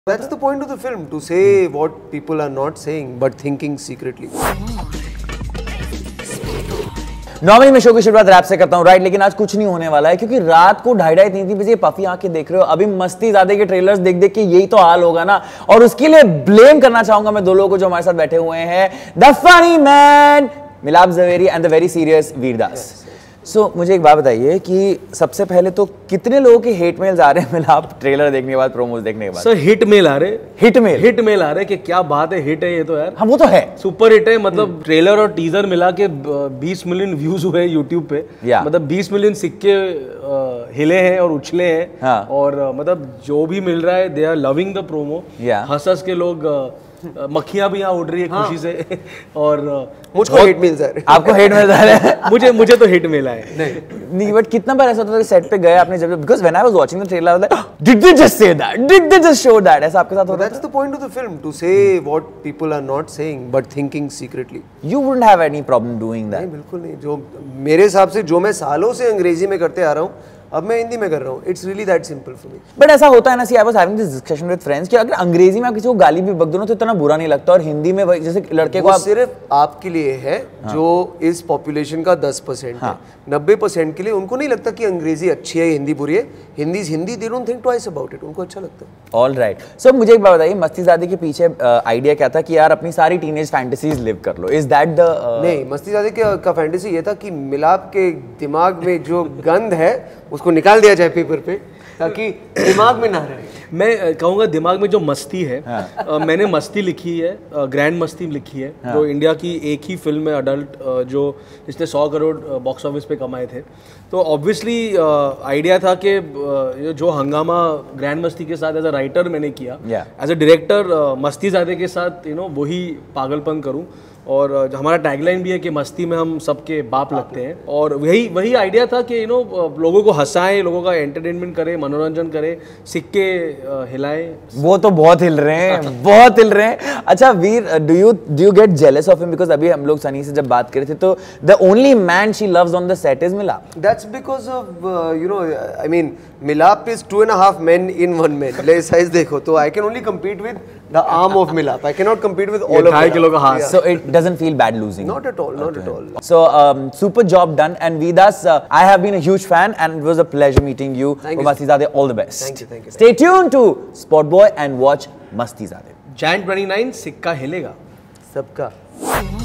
That's the point of the film, to say what people are not saying but thinking secretly. Normally मैं show की शुरुआत rap से करता हूँ right, लेकिन आज कुछ नहीं होने वाला है क्योंकि रात को 2:30-3 बजे पफी आंखें देख रहे हो। अभी मस्ती ज़्यादा के ट्रेलर्स देख देख के यही तो हाल होगा ना, और उसके लिए ब्लेम करना चाहूंगा मैं दो लोगों को जो हमारे साथ बैठे हुए हैं, the funny man Milap Zaveri and the very serious Vir Das. So मुझे एक बात बताइए कि सबसे पहले तो कितने लोगों के हेट मेल्स आ रहे हैं मिलाप ट्रेलर देखने के बाद, प्रोमोज देखने के बाद? सर हिट मेल आ रहे, हिट मेल आ रहे कि क्या बात है, हिट है ये तो यार। हाँ वो तो है, सुपर हिट है। मतलब ट्रेलर और टीजर मिला के 20 मिलियन व्यूज हुए यूट्यूब पे। मतलब 20 मिलियन सिक्के हिले हैं और उछले हैं। हाँ। और मतलब जो भी मिल रहा है they are loving the promo. हंस के लोग मक्खियां भी यहाँ उड़ रही है खुशी से। और मुझको हेट मेल्स आ रहे हैं। आपको हेट मेल्स आ रहे हैं? मुझे तो हिट मिला है। नहीं बट कितना बार ऐसा होता था सेट पे गए आपने जब, because when I was watching the trailer I was like did they just say that, did they just show that? ऐसा आपके साथ होता था? That's the point of the film, to say what people are not saying but thinking secretly. You wouldn't have any problem doing that? नहीं बिल्कुल नहीं। जो मेरे हिसाब से जो मैं सालों से अंग्रेजी में करते आ रहा हूँ अब मैं हिंदी में कर रहा हूँ। It's really that simple for me. But ऐसा होता है ना, see I was having this discussion with friends कि अगर अंग्रेजी में आप किसी को गाली भी बक दो ना तो इतना बुरा नहीं लगता, और हिंदी में जैसे लड़के को आप सिर्फ आपके लिए है जो इस पॉपुलेशन का 10% है। 90% के लिए उनको नहीं लगता कि अंग्रेजी अच्छी है हिंदी बुरी है। Hindi they don't think twice about it, उनको अच्छा लगता है। All right. सो मुझे एक बात बताइए, मस्तीज़ादे के पीछे आइडिया क्या था कि यार अपनी सारी टीनेज फैंटेसीज लिव कर लो? इज दैट द नहीं, मस्तीज़ादे का फैंटेसी ये था कि मिलाप के दिमाग में जो गंद है उसको निकाल दिया जाए पेपर पे, ताकि दिमाग में ना रहे। मैं कहूँगा दिमाग में जो मस्ती है, मैंने मस्ती लिखी है, ग्रैंड मस्ती लिखी है, जो इंडिया की एक ही फिल्म है अडल्ट जो जिसने 100 करोड़ बॉक्स ऑफिस पे कमाए थे। तो ऑब्वियसली आइडिया था कि जो हंगामा ग्रैंड मस्ती के साथ एज अ राइटर मैंने किया, एज अ डायरेक्टर मस्तीज़ादे के साथ वही पागलपन करूँ। और हमारा टैगलाइन भी है कि मस्ती में हम सबके बाप लगते हैं, और वही आइडिया था कि लोगों को हंसाएं, लोगों का एंटरटेनमेंट करें, मनोरंजन करें, सिक्के हिलाएं। वो तो बहुत हिल रहे हैं, बहुत हिल रहे हैं। अच्छा Vir, do you get jealous of him? Because अभी हम लोग सनी से जब बात कर रहे थे तो the only man she loves on the set is Milap. That's because of I mean Milap is 2.5 men in 1 man। ले साइज देखो तो I can only compete with the arm of मिलाप। I cannot compete with all of 2.5 kilo का हाथ। So it doesn't feel bad losing? Not at all, not at all. So super job done, and Vedas, I have been a huge fan and it was a pleasure meeting you. Mastizade, all the best. Thank you. Stay tuned to Sport Boy and watch Mastizade. Jan 29 सिक्का हिलेगा सबका।